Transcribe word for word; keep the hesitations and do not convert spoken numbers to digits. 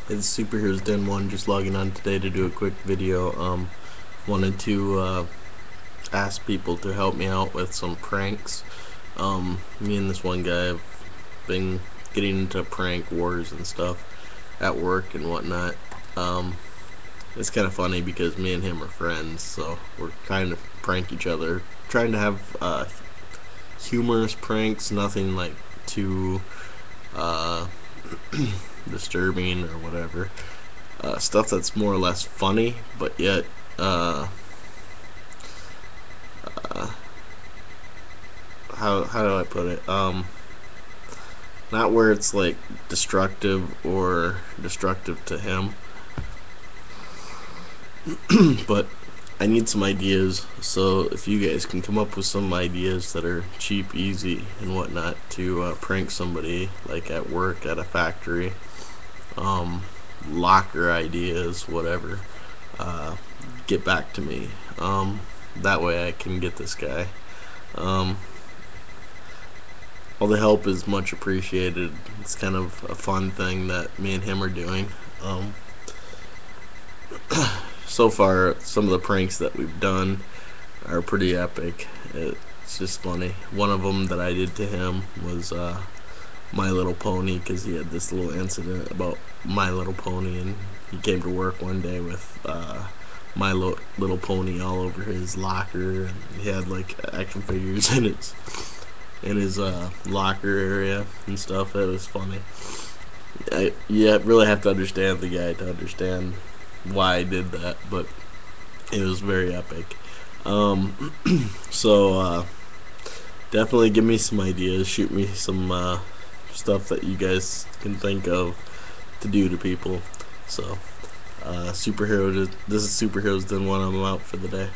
It's SuperHeroes Den one, just logging on today to do a quick video. Um, wanted to uh, ask people to help me out with some pranks. Um, me and this one guy have been getting into prank wars and stuff at work and whatnot. Um, it's kind of funny because me and him are friends, so we're kind of prank each other, trying to have uh, humorous pranks, nothing like too uh, disturbing or whatever. Uh, stuff that's more or less funny, but yet uh, uh, how how do I put it? Um, not where it's like destructive or destructive to him, but I need some ideas. So if you guys can come up with some ideas that are cheap, easy, and whatnot to uh, prank somebody, like at work, at a factory, um, locker ideas, whatever, uh, get back to me. Um, that way I can get this guy. Um, all the help is much appreciated. It's kind of a fun thing that me and him are doing. Um, so far, some of the pranks that we've done are pretty epic. It's just funny. One of them that I did to him was uh, My Little Pony, because he had this little incident about My Little Pony, and he came to work one day with uh, My Lo- Little Pony all over his locker, and he had like action figures in his in his uh, locker area and stuff. It was funny. I, you really have to understand the guy to understand why I did that, but it was very epic. Um, so uh, definitely give me some ideas. Shoot me some uh, stuff that you guys can think of to do to people. So, uh, superhero. This is SuperHeroes Den one. I'm out for the day.